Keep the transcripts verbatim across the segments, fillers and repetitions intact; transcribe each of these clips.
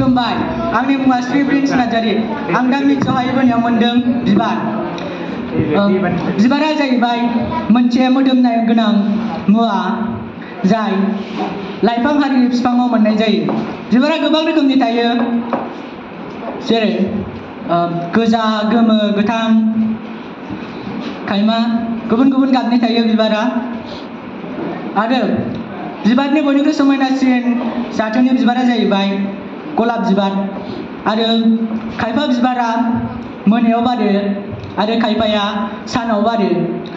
खुलुमबाय आंनि मुङा श्री प्रिन्स नार्जारी आं दा मिथिहायै बोनायाव मोन्दों बिबार बिबारा जाहैबाय मोनसे मोदोमनाय गोनां मुवा जाय लाइफां हारिनि बिफाङाव मोननाय जायो बिबारा गोबां रोखोमनि थायो जेरै गोजा गोमो गोथां खायमा गुबुन गुबुन गाबनि थायो बिबारा आरो बिबारनि बयनिख्रुइ समायनासिन जाथोनि बिबारा जाहैबाय गलाब बिबार आरो खायफा बिबारा मोनायाव बारो आरो खायफाया सानाव बारो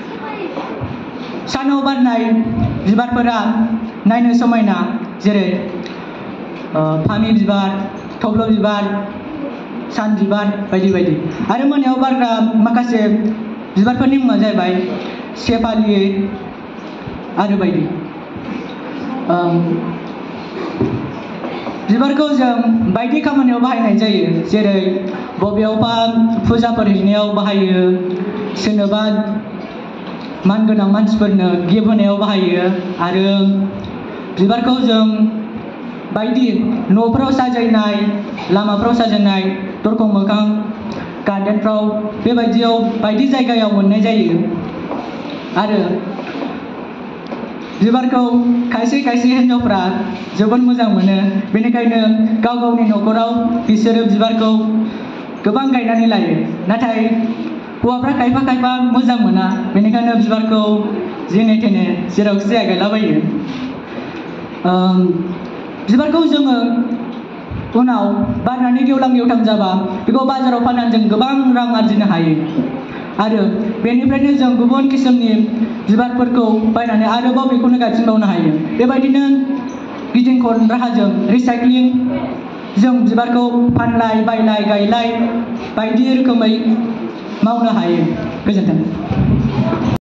सानाव बारनाय बिबारफोरा नायनो समायना जेरै फामि बिबार थब्ल' बिबार सान बिबार बायदि बायदि आरो मोनायाव बारग्रा माखासे बिबारफोरनि मुङा जाहैबाय सेफालि आरो बायदि बिबारखौ जों बायदि खामानियाव बाहायनाय जायो जेरै बबेयावबा फुजाफोर हैनायाव बाहायो सोरनोबा मानगोनां मानसिफोरनो गिफ्ट होनायाव बाहायो आरो बिबारखौ जों बायदि न'फोराव साजायनाय लामाफ्राव साजायनाय दरखं मोखां गार्डेनफ्राव बेबायदियाव बायदि जायगायाव मोननाय जायो आरो बिबारखौ खायसे खायसे हिन्जावफ्रा जोबोद मोजां मोनो बेनिखायनो गाव गावनि न'खराव बिसोरो बिबारखौ गोबां गायनानै लायो नाथाय हौवाफ्रा खायफा खायफा मोजां मोना बेनिखायनो बिबारखौ जेने थेने जेरावखि जाया गायलाबायो बिबारखौ जोङो उनाव बारनानै गेवलां गेवथां जाबा बेखौ बाजाराव फाननानै जों गोबां रां आरजिनो हायो आरो बेनिफ्रायनो जों गुबुन किसमनि बिबारफोरखौ बायनानै आरोबाव बेखौनो गायफिनबावनो हायो बेबायदिनो गिदिं खन राहाजों रिसाइक्लिं जों बिबारखौ फानलाय बायलाय गायलाय बायदि रोखोमै मावनो हायो गोजोन्थों।